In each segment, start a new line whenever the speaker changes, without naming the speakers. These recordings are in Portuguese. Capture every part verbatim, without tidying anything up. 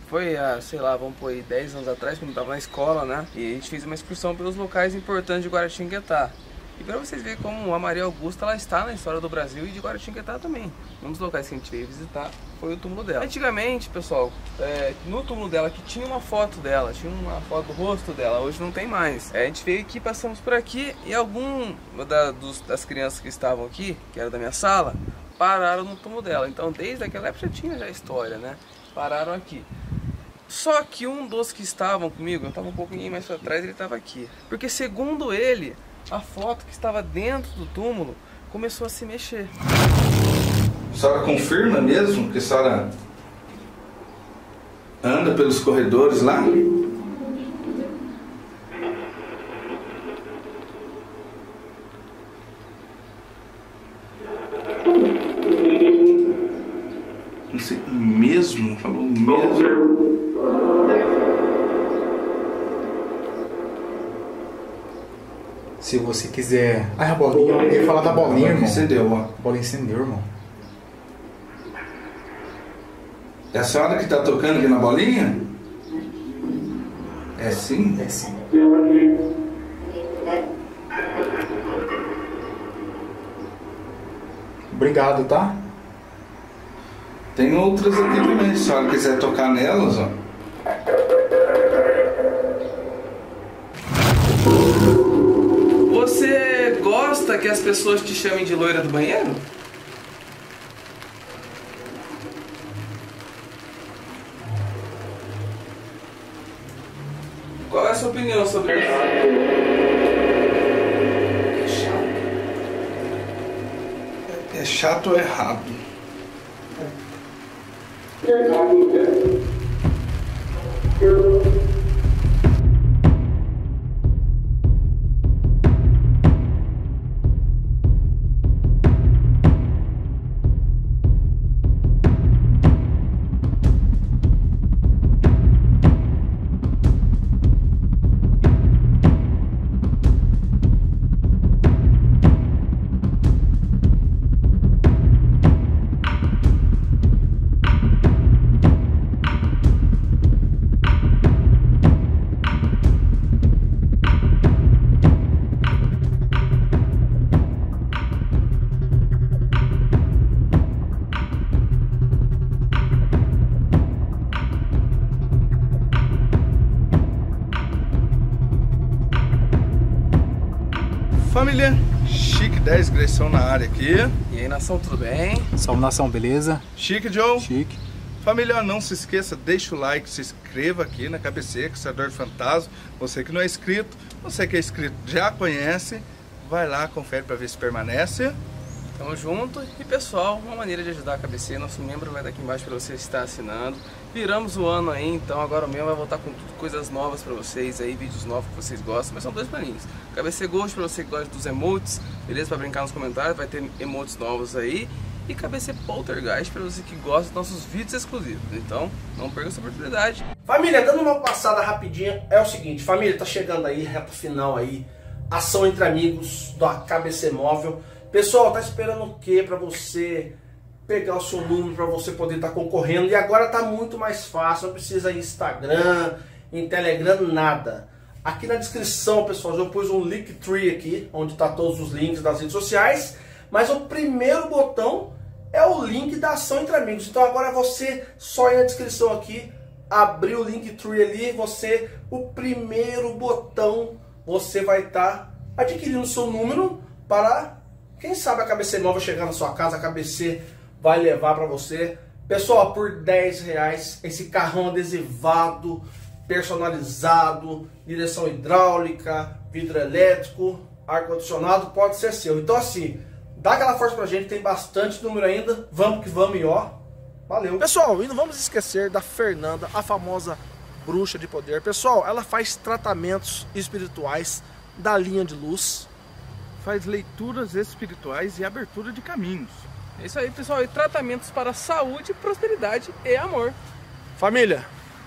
Foi há, sei lá, vamos pôr aí dez anos atrás, quando eu tava na escola, né? E a gente fez uma excursão pelos locais importantes de Guaratinguetá. E pra vocês verem como a Maria Augusta ela está na história do Brasil e de Guaratinguetá também. Um dos locais que a gente veio visitar foi o túmulo dela. Antigamente, pessoal, é, no túmulo dela que tinha uma foto dela, tinha uma foto do rosto dela, hoje não tem mais. É, a gente veio aqui, passamos por aqui e algum da, dos, das crianças que estavam aqui, que era da minha sala, pararam no túmulo dela. Então desde aquela época já tinha já a história, né? Pararam aqui. Só que um dos que estavam comigo, eu estava um pouquinho mais para trás, ele estava aqui. Porque segundo ele, a foto que estava dentro do túmulo começou a se mexer.
A senhora confirma mesmo que a senhora anda pelos corredores lá? Não sei, mesmo? Falou mesmo?
Se você quiser... Ah, a bolinha, eu ia falar da bolinha, irmão.
Acendeu, ó.
A bolinha acendeu, irmão.
É a senhora que tá tocando aqui na bolinha? É sim?
É sim. Obrigado, tá?
Tem outras aqui também, se a senhora quiser tocar nelas, ó.
Você gosta que as pessoas te chamem de loira do banheiro? Qual é a sua opinião sobre isso?
É chato. É chato ou errado? Família, Chique dez, Gleição na área aqui.
E aí, nação, tudo bem?
Salve, nação, beleza?
Chique, Joe.
Chique.
Família, não se esqueça, deixa o like, se inscreva aqui na K B C, Caçador de Fantasma. Você que não é inscrito, você que é inscrito já conhece, vai lá, confere para ver se permanece.
Tamo junto. E pessoal, uma maneira de ajudar a K B C, nosso membro vai estar aqui embaixo para você estar assinando. Viramos o ano aí, então agora o meu vai voltar com tudo, coisas novas para vocês aí, vídeos novos que vocês gostam, mas são dois planinhos. K B C Gold para você que gosta dos emotes, beleza? Para brincar nos comentários, vai ter emotes novos aí. E K B C Poltergeist para você que gosta dos nossos vídeos exclusivos. Então, não perca essa oportunidade.
Família, dando uma passada rapidinha, é o seguinte, família, tá chegando aí, reta final aí, ação entre amigos da K B C Móvel. Pessoal, tá esperando o que para você pegar o seu número, para você poder estar tá concorrendo? E agora tá muito mais fácil, não precisa ir em Instagram, em Telegram, nada. Aqui na descrição, pessoal, eu pus um Linktree aqui, onde tá todos os links das redes sociais. Mas o primeiro botão é o link da ação entre amigos. Então agora você só ir na descrição aqui, abrir o Linktree ali, você, o primeiro botão, você vai estar tá adquirindo o seu número para... Quem sabe a K B C Móvel chegar na sua casa, a K B C vai levar para você. Pessoal, por dez reais, esse carrão adesivado, personalizado, direção hidráulica, vidro elétrico, ar-condicionado, pode ser seu. Então assim, dá aquela força pra gente, tem bastante número ainda. Vamos que vamos e ó, valeu. Pessoal, e não vamos esquecer da Fernanda, a famosa bruxa de poder. Pessoal, ela faz tratamentos espirituais da linha de luz.
Faz leituras espirituais e abertura de caminhos.
É isso aí, pessoal. E tratamentos para saúde, prosperidade e amor.
Família,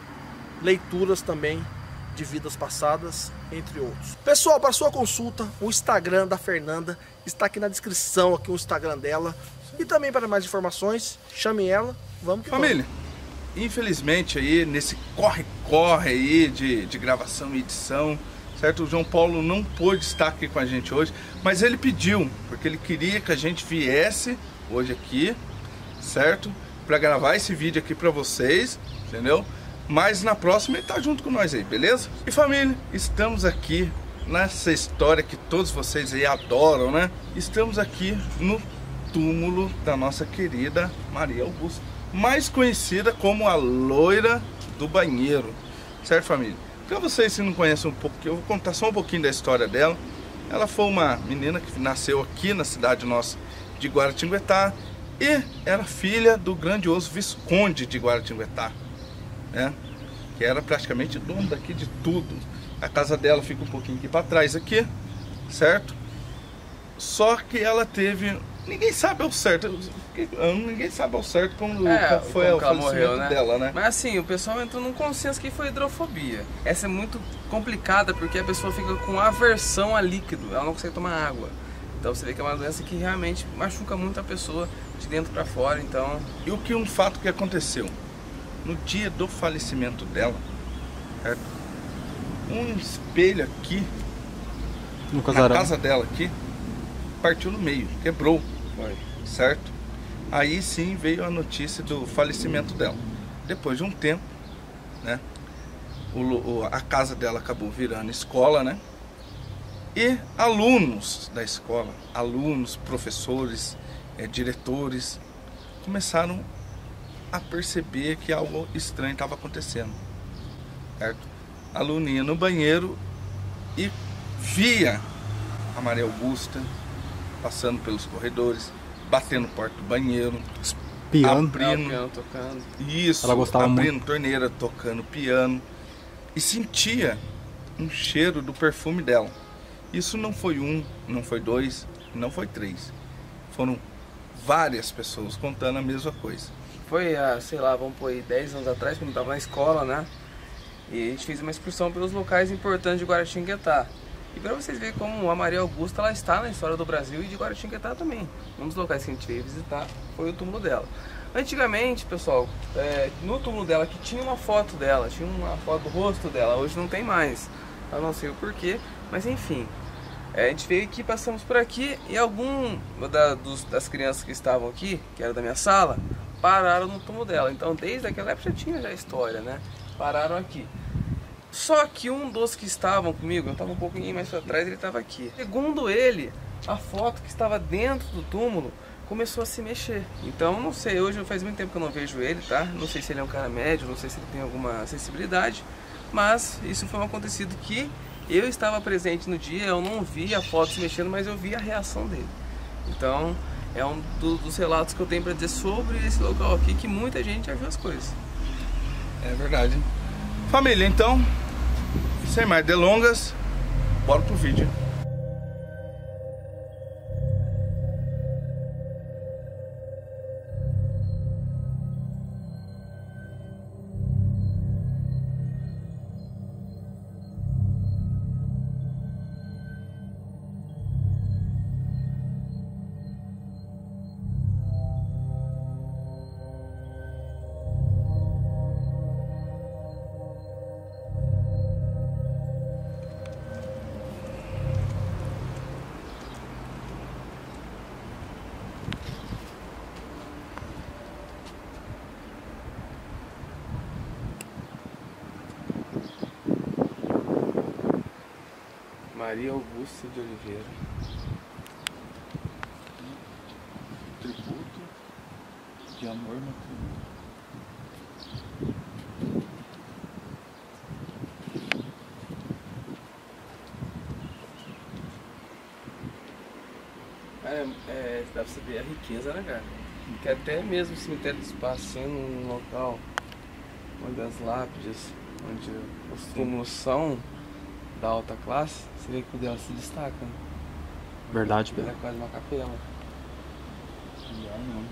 leituras também de vidas passadas, entre outros. Pessoal, para sua consulta, o Instagram da Fernanda está aqui na descrição, aqui o Instagram dela. E também para mais informações, chame ela. Vamos que
Família,
vamos.
infelizmente aí, nesse corre-corre aí de, de gravação e edição, certo? O João Paulo não pôde estar aqui com a gente hoje, mas ele pediu, porque ele queria que a gente viesse hoje aqui, certo? Para gravar esse vídeo aqui para vocês, entendeu? Mas na próxima ele tá junto com nós aí, beleza? E família, estamos aqui nessa história que todos vocês aí adoram, né? Estamos aqui no túmulo da nossa querida Maria Augusta, mais conhecida como a loira do banheiro, certo, família? Para vocês que não conhecem um pouco, eu vou contar só um pouquinho da história dela. Ela foi uma menina que nasceu aqui na cidade nossa de Guaratinguetá e era filha do grandioso Visconde de Guaratinguetá, né? Que era praticamente dono daqui de tudo. A casa dela fica um pouquinho aqui para trás aqui, certo? Só que ela teve, ninguém sabe ao certo, ninguém sabe ao certo como
é,
foi
como
o falecimento
morreu, né?
dela, né?
Mas assim, o pessoal entrou num consenso que foi hidrofobia. Essa é muito complicada porque a pessoa fica com aversão a líquido, ela não consegue tomar água. Então você vê que é uma doença que realmente machuca muito a pessoa de dentro para fora, então...
E o que um fato que aconteceu? No dia do falecimento dela, certo? Um espelho aqui,
no
na casa dela aqui, partiu no meio, quebrou,
Foi.
certo? Aí sim veio a notícia do falecimento dela. Depois de um tempo, né? O, o, a casa dela acabou virando escola, né? E alunos da escola, alunos, professores, é, diretores, começaram a perceber que algo estranho estava acontecendo, certo? A aluna ia no banheiro e via a Maria Augusta passando pelos corredores, batendo porta do banheiro,
piano,
abrindo,
É, o piano tocando.
isso,
ela gostava
abrindo
muito.
torneira, tocando piano e sentia um cheiro do perfume dela. Isso não foi um, não foi dois, não foi três, foram várias pessoas contando a mesma coisa.
Foi, ah, sei lá, vamos pôr aí dez anos atrás, quando eu estava na escola, né? E a gente fez uma excursão pelos locais importantes de Guaratinguetá. E para vocês verem como a Maria Augusta ela está na história do Brasil e de Guaratinguetá também. Um dos locais que a gente veio visitar foi o túmulo dela. Antigamente, pessoal, é, no túmulo dela que tinha uma foto dela, tinha uma foto do rosto dela, hoje não tem mais. Eu não sei o porquê, mas enfim. É, a gente veio aqui, passamos por aqui e algum da, dos, das crianças que estavam aqui, que era da minha sala, pararam no túmulo dela. Então desde aquela época já tinha já a história, né? Pararam aqui. Só que um dos que estavam comigo, eu estava um pouquinho mais para trás, ele estava aqui. Segundo ele, a foto que estava dentro do túmulo começou a se mexer. Então não sei, hoje faz muito tempo que eu não vejo ele, tá? Não sei se ele é um cara médio, não sei se ele tem alguma sensibilidade, mas isso foi um acontecido que eu estava presente no dia, eu não vi a foto se mexendo, mas eu vi a reação dele. Então é um do, dos relatos que eu tenho para dizer sobre esse local aqui, que muita gente já viu as coisas.
É verdade. Família, então, sem mais delongas, bora pro vídeo.
Maria Augusta de Oliveira.
Tributo de amor no tributo.
É, é, dá pra saber a riqueza, né, cara? Que até mesmo o cemitério do espaço sendo um local onde as lápides, onde os túmulos são da alta classe, você vê que o dela se destaca, né?
Verdade,
Ela
Pedro.
é quase uma capela.
Não, não.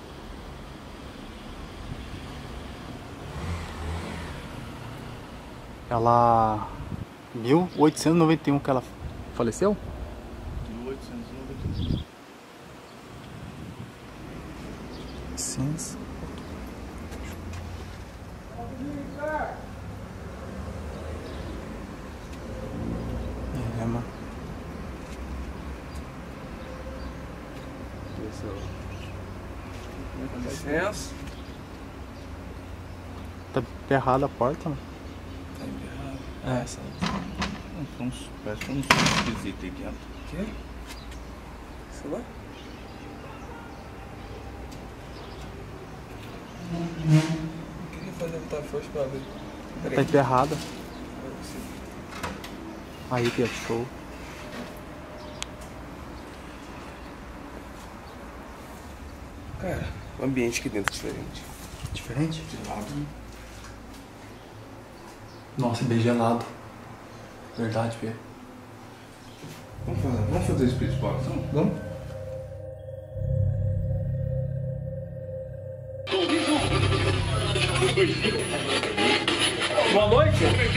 Ela... mil oitocentos e noventa e um que ela faleceu?
mil oitocentos e noventa e um.
Sim.
Com licença.
Tá emperrada a porta, né?
Tá emperrado.
É.
Essa. Uns, parece uns esquisitos aí dentro.
O quê? Sei lá. Eu queria fazer muita força pra ver. Peraí.
Tá emperrada. Aí, Pedro, show.
Cara, o ambiente aqui dentro é diferente.
Diferente? Nossa, bem gelado. Verdade, Pedro.
Vamos fazer, vamos fazer Spirit Box, não? Vamos?
Boa noite.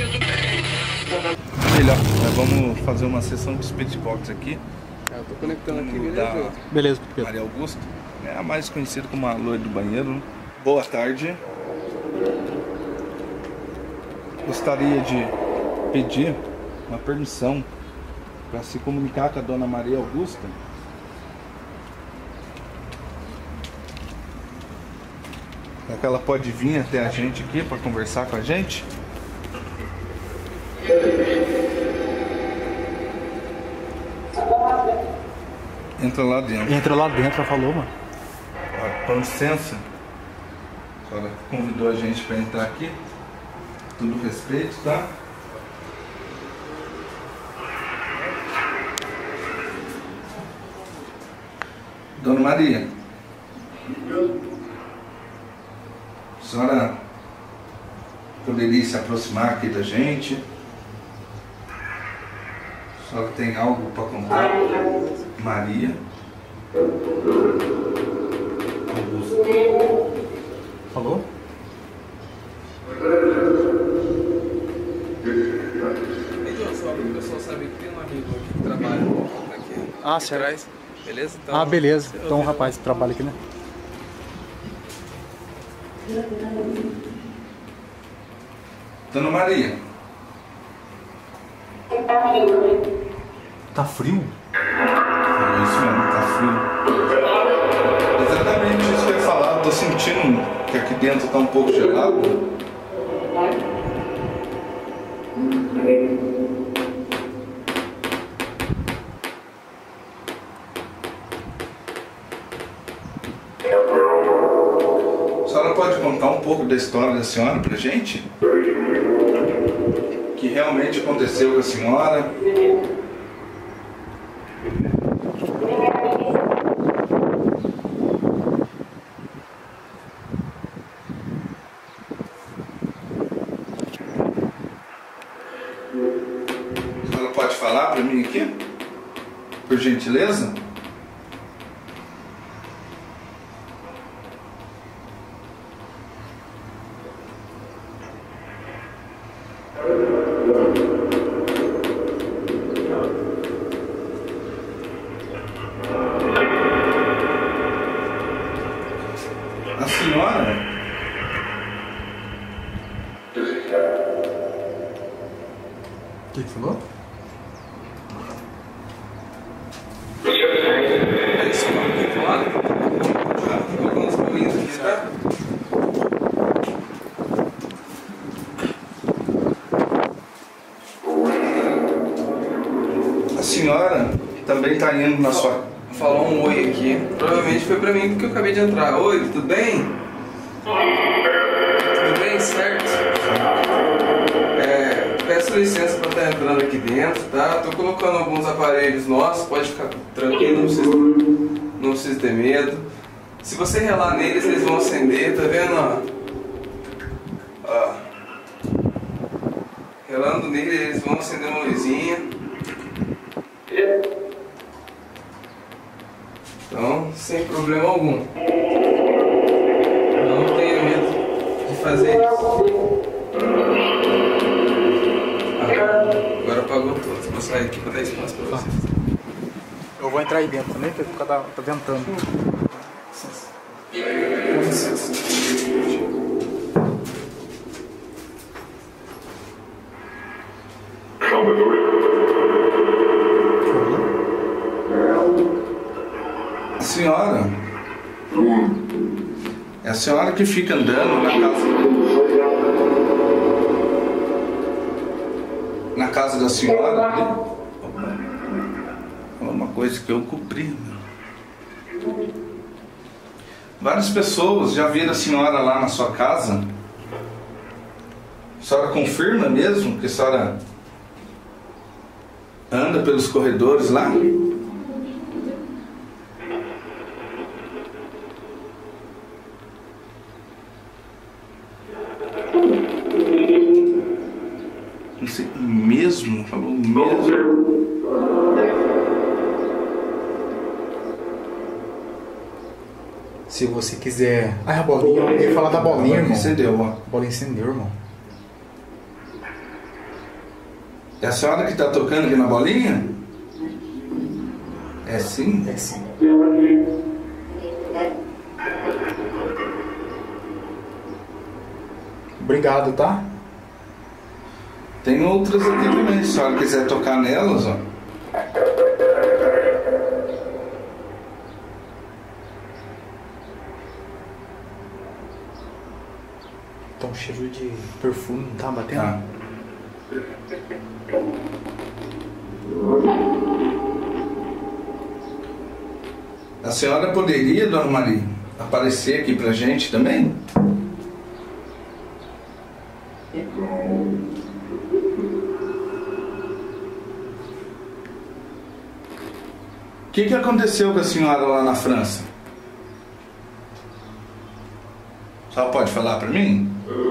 Melhor, nós vamos fazer uma sessão de Spirit Box aqui.
Ah, eu tô conectando aqui,
No
beleza?
da
Beleza, Pedro.
Maria Augusta. É a mais conhecida como a loira do banheiro, né? Boa tarde. Gostaria de pedir uma permissão para se comunicar com a dona Maria Augusta. Será que ela pode vir até a gente aqui para conversar com a gente? Entra lá dentro.
Entra lá dentro, ela falou, mano.
Ah, com licença. A senhora convidou a gente para entrar aqui. Tudo respeito, tá? Dona Maria. A senhora poderia se aproximar aqui da gente? A senhora tem algo para contar? Maria. Augusto.
Falou?
Então, só para o pessoal saber que tem um amigo aqui que trabalha aqui,
Ah,
aqui
certo.
atrás. Beleza? Então,
Ah, beleza.
eu
Então o
vi-
rapaz que trabalha aqui, né?
Dona Maria.
Tá frio?
É isso mesmo, tá frio. Exatamente isso que eu ia falar. Tô sentindo que aqui dentro tá um pouco gelado. A senhora pode contar um pouco da história da senhora pra gente? O que realmente aconteceu com a senhora? A senhora pode falar pra mim aqui? Por gentileza? A senhora
O que que falou?
É isso, vamos aqui pro lado. Tem alguns bolinhos aqui, tá?
A senhora também está indo na sua...
Falou um oi aqui. Provavelmente foi pra mim porque eu acabei de entrar. Oi, tudo bem? Tudo bem, certo? É, peço licença pra estar entrando aqui dentro, tá? Tô colocando alguns aparelhos nossos, pode ficar tranquilo, não precisa, não precisa ter medo. Se você relar neles, eles vão acender, tá vendo? Ó. Ó. Relando neles, eles vão acender uma luzinha. Então, sem problema algum. Não tenha medo de fazer isso. Ah, agora apagou todos. Vou sair aqui para dar espaço para vocês.
Eu vou entrar aí dentro também, porque tá, tá ventando.
Com licença.
A senhora? É a senhora que fica andando na casa... Na casa da senhora? Opa. É uma coisa que eu cobri. Várias pessoas já viram a senhora lá na sua casa. A senhora confirma mesmo que a senhora anda pelos corredores lá? Não sei, mesmo? Falou mesmo?
Se você quiser... Ah, a bolinha, eu ia falar da bolinha, irmão.
Acendeu, ó.
A bolinha acendeu, irmão.
É a senhora que está tocando aqui na bolinha? É sim?
É sim. Obrigado, tá?
Tem outras aqui também, se a senhora quiser tocar nelas, ó.
Tá um cheiro de perfume, não tá batendo?
Tá. A senhora poderia, dona Maria, aparecer aqui pra gente também? O que que aconteceu com a senhora lá na França? Só pode falar pra mim?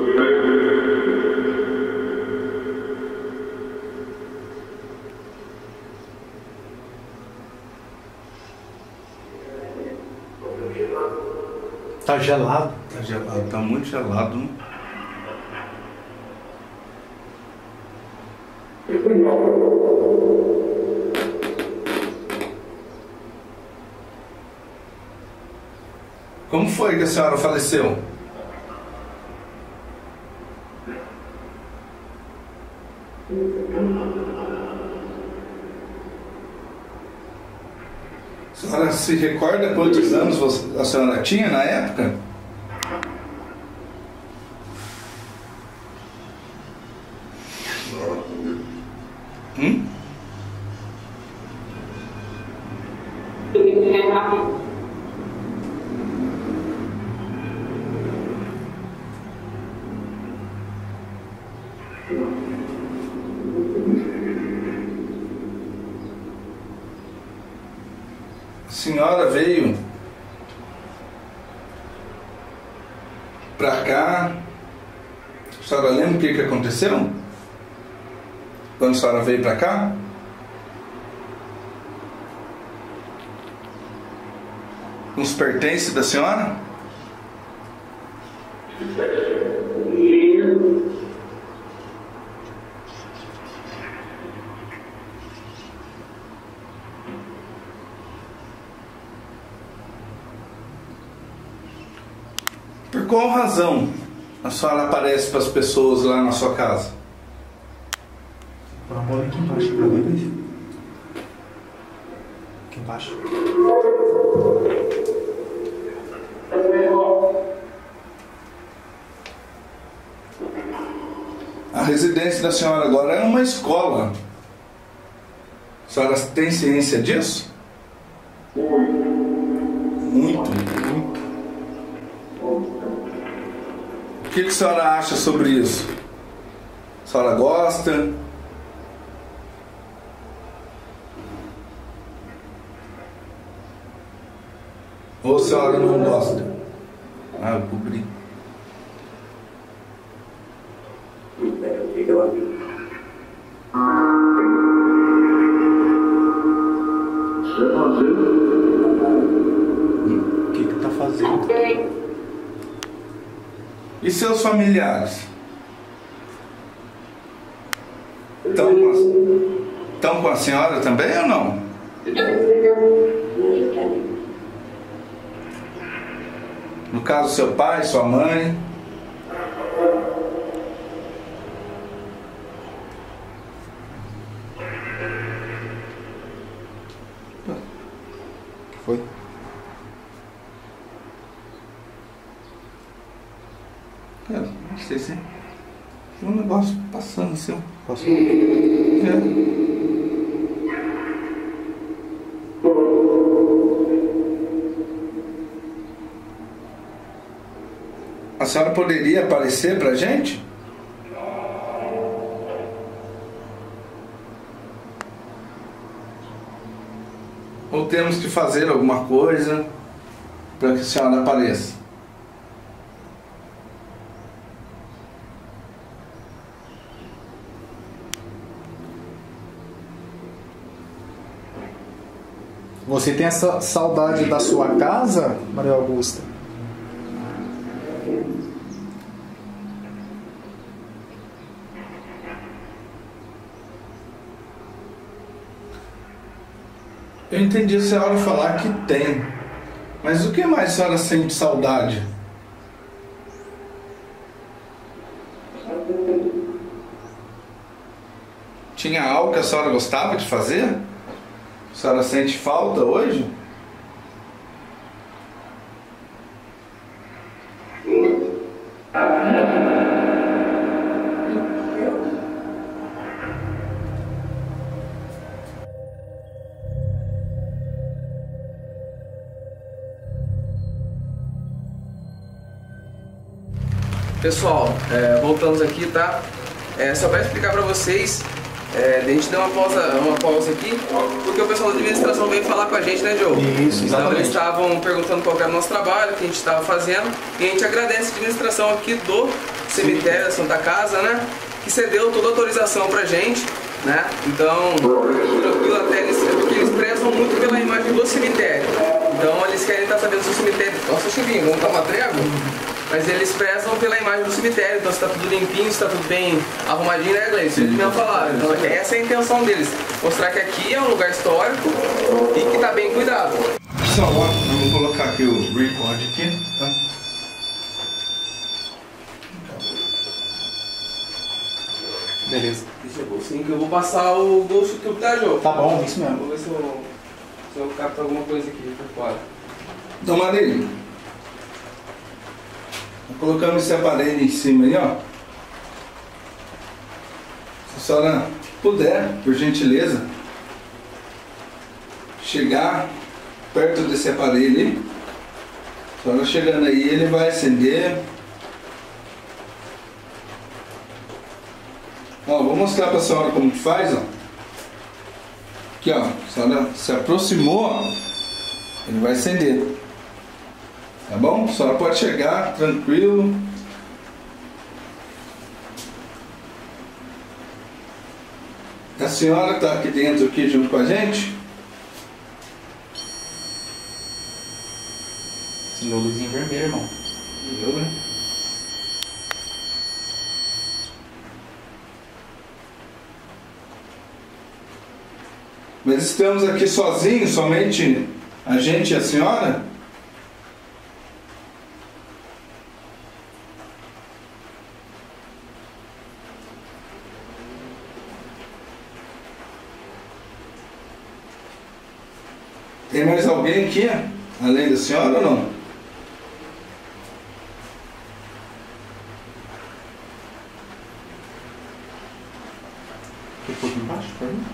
Tá gelado.
Tá gelado, tá muito gelado, né? Como foi que a senhora faleceu? A senhora se recorda quantos anos você- a senhora tinha na época? Hum? A senhora veio pra cá. A senhora lembra o que que aconteceu? Quando a senhora veio pra cá? Uns pertences da senhora? Por qual razão a senhora aparece para as pessoas lá na sua casa?
Põe a bola aqui embaixo pra ver, Luiz. Aqui embaixo.
A residência da senhora agora é uma escola. A senhora tem ciência disso? Muito, muito. O que que a senhora acha sobre isso? A senhora gosta? Ou a senhora não gosta? Ah, eu cobri.
O que que tá fazendo?
E seus familiares? Estão com, a... Estão com a senhora também ou não? No caso, seu pai, sua mãe?
Foi?
Tem um negócio passando assim.
Posso?
É. A senhora poderia aparecer pra gente? Ou temos que fazer alguma coisa para que a senhora apareça?
Você tem essa saudade da sua casa, Maria Augusta?
Eu entendi a senhora falar que tem. Mas o que mais a senhora sente saudade? Tinha algo que a senhora gostava de fazer? A senhora sente falta hoje?
Pessoal, é, voltamos aqui, tá? É, só para explicar para vocês, é, a gente deu uma pausa, uma pausa aqui, porque o pessoal da administração veio falar com a gente, né, Joe?
Isso, exatamente.
Então eles estavam perguntando qual era o nosso trabalho, o que a gente estava fazendo, e a gente agradece a administração aqui do cemitério da Santa Casa, né? Que cedeu toda a autorização pra gente, né? Então, tranquilo até, eles, porque eles prezam muito pela imagem do cemitério. Então eles querem estar sabendo se o cemitério... Nossa, Chivinho, vamos dar uma trégua? Mas eles prezam pela imagem do cemitério, então se está tudo limpinho, se está tudo bem arrumadinho, né, Gleice? Eles mesmo falaram. Então essa é a intenção deles, mostrar que aqui é um lugar histórico e que está bem cuidado.
Pessoal, ó, eu vou colocar aqui o record aqui, tá?
Beleza.
Deixa eu sim, que eu vou passar o Ghost Tube, tá, Jô?
Tá bom, isso mesmo.
Vou ver se eu, se eu capto alguma coisa aqui por fora.
Então, Marília, colocamos esse aparelho em cima aí, ó. Se a senhora puder, por gentileza, chegar perto desse aparelho aí. A senhora chegando aí, ele vai acender. Ó, vou mostrar para a senhora como que faz, ó. Aqui, ó. A senhora se aproximou, ó, ele vai acender. Tá bom? A senhora pode chegar tranquilo. A senhora está aqui dentro aqui junto com a gente?
Acendeu a luzinha vermelha, irmão.
Eu, né? Mas estamos aqui sozinhos, somente a gente e a senhora? Tem mais alguém aqui, além da senhora ou não?
Tem um pouco embaixo, por aí?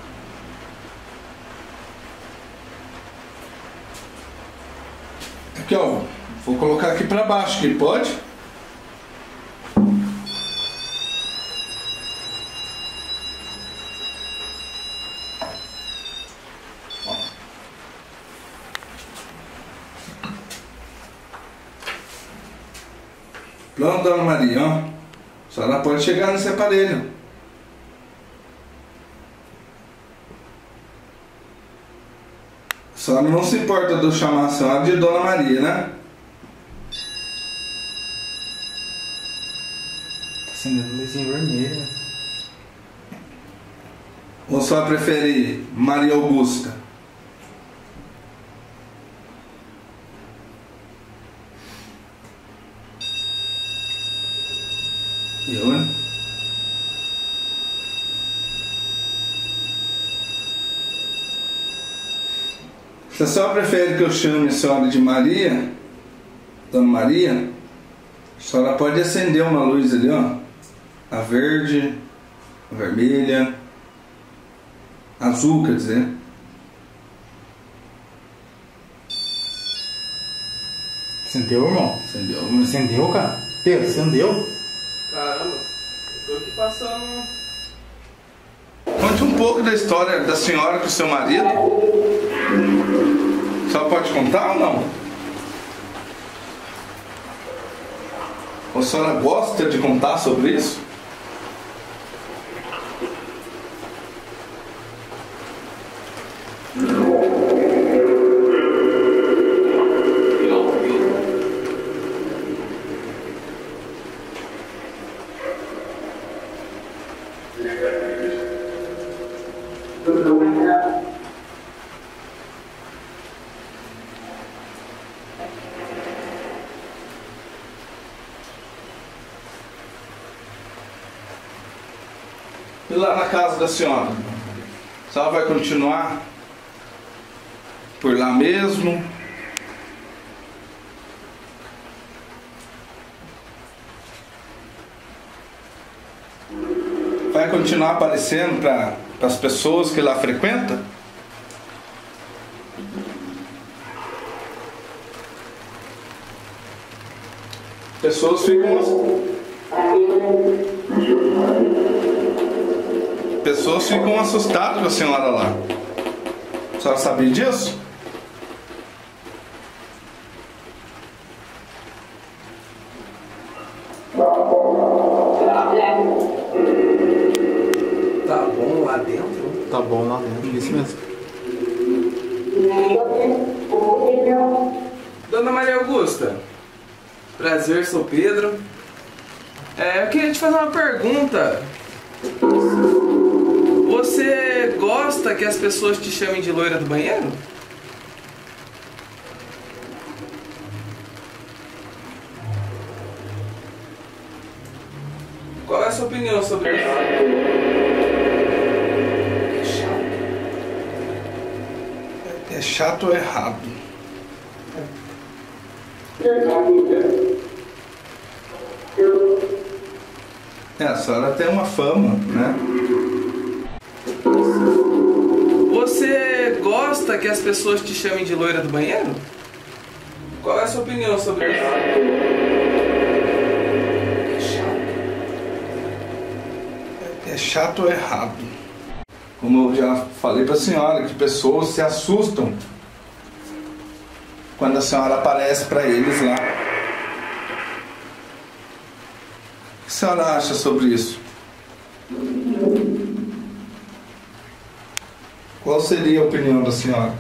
Aqui, ó. Vou colocar aqui para baixo, que pode? Pronto, Dona Maria, ó. A senhora pode chegar nesse aparelho. A senhora não se importa de eu chamar a senhora de Dona Maria, né?
Tá acendendo luzinha vermelha.
Ou a senhora prefere Maria Augusta? Eu, né? Se a senhora prefere que eu chame a senhora de Maria, Dona Maria, a senhora pode acender uma luz ali, ó, a verde, a vermelha, a azul, quer dizer.
Acendeu, irmão?
Acendeu, mas...
Acendeu, cara? Pedro, acendeu?
Caramba, eu tô aqui passando...
Conte um pouco da história da senhora com o seu marido. Só pode contar ou não? A senhora gosta de contar sobre isso? E lá na casa da senhora? A senhora vai continuar por lá mesmo? Vai continuar aparecendo para as pessoas que lá frequentam? Pessoas ficam... Pessoas ficam assustadas com a senhora lá. A senhora sabia disso?
Tá bom lá dentro?
Tá bom lá dentro, isso mesmo.
Dona Maria Augusta, prazer, sou Pedro. É, eu queria te fazer uma pergunta. Você gosta que as pessoas te chamem de loira do banheiro? Qual é a sua opinião sobre isso? É chato.
É chato ou errado? É, a senhora tem uma fama, né?
Você gosta que as pessoas te chamem de loira do banheiro? Qual é a sua opinião sobre isso? É chato.
É chato ou errado? Como eu já falei para a senhora, que pessoas se assustam quando a senhora aparece para eles lá. O que a senhora acha sobre isso? Qual seria a opinião da senhora?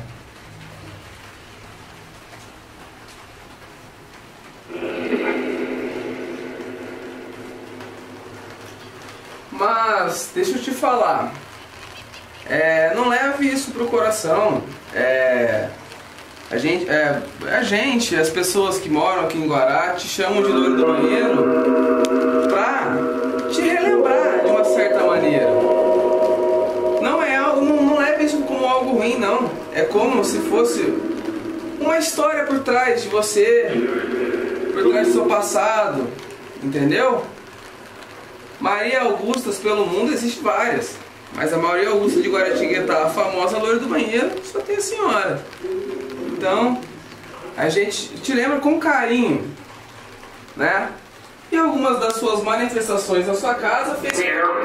Mas, deixa eu te falar. É, não leve isso pro coração. É, a, gente, é, a gente, as pessoas que moram aqui em Guará, te chamam de loira do banheiro pra te relembrar de uma certa maneira. Não é algo, não, não leve isso como algo ruim, não. É como se fosse uma história por trás de você, por trás do seu passado, entendeu? Maria Augustas pelo mundo existe várias, mas a Maria Augusta de Guaratinguetá, a famosa loira do banheiro, só tem a senhora. Então, a gente te lembra com carinho, né? E algumas das suas manifestações na sua casa fez...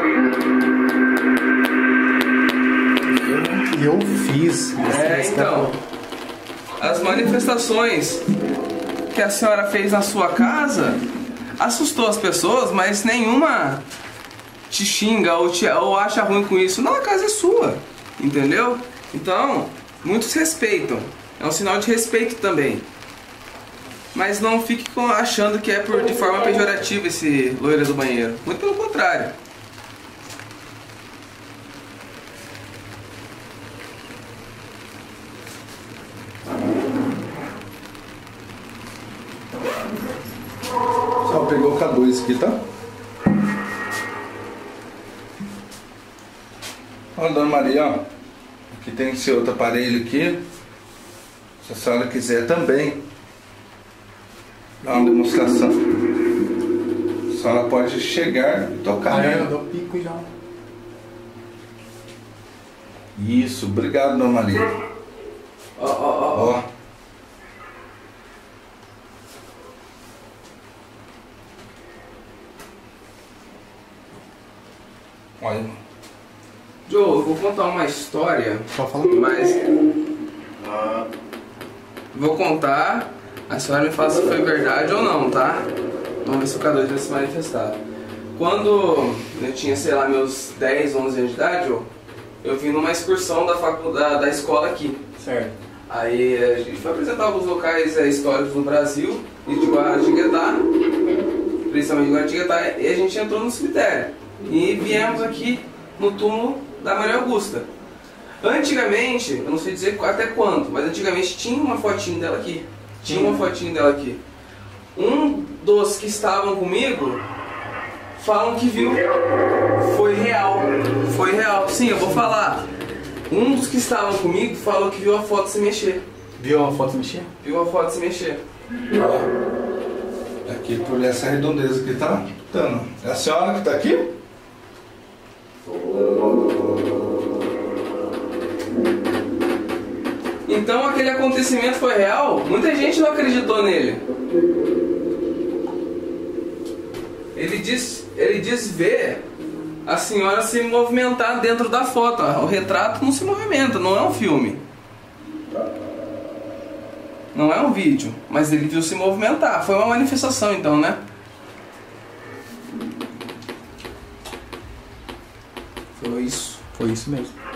Eu fiz.
É, então, as manifestações que a senhora fez na sua casa assustou as pessoas, mas nenhuma te xinga ou, te, ou acha ruim com isso. Não, a casa é sua, entendeu? Então, muitos respeitam. É um sinal de respeito também. Mas não fique com, achando que é por, de forma pejorativa esse loira do banheiro. Muito pelo contrário.
Só pegou o K dois aqui, tá? Olha, dona Maria, ó. Aqui tem esse outro aparelho aqui. Se a senhora quiser também dar uma demonstração. senhora pode chegar e tocar.
Aí
né?
eu dou pico já.
Isso, obrigado, dona Maria.
Ó, ó, ó.
Ó. Olha.
Joe, eu vou contar uma história,
Só fala.
mas... Vou contar, a senhora me fala se foi verdade ou não, tá? Vamos ver se o K dois vai se manifestar. Quando eu tinha, sei lá, meus dez, onze anos de idade, eu, eu vim numa excursão da, faculdade, da escola aqui.
Certo.
Aí a gente foi apresentar alguns locais é, históricos no Brasil e de Guaratinguetá, principalmente de Guaratinguetá, e a gente entrou no cemitério. E viemos aqui no túmulo da Maria Augusta. Antigamente, eu não sei dizer até quando, mas antigamente tinha uma fotinho dela aqui. Tinha uma fotinho dela aqui. Um dos que estavam comigo falam que viu. Foi real. Foi real. Sim, eu vou falar. Um dos que estavam comigo falou que viu a foto se mexer.
Viu a foto mexer?
Viu a foto se mexer.
Ó. Aqui por essa redondeza que tá dando. É a senhora que tá aqui?
Então aquele acontecimento foi real? Muita gente não acreditou nele. Ele diz, ele diz ver a senhora se movimentar dentro da foto. O retrato não se movimenta, não é um filme. Não é um vídeo, mas ele viu se movimentar. Foi uma manifestação então, né?
Foi isso. Foi isso mesmo.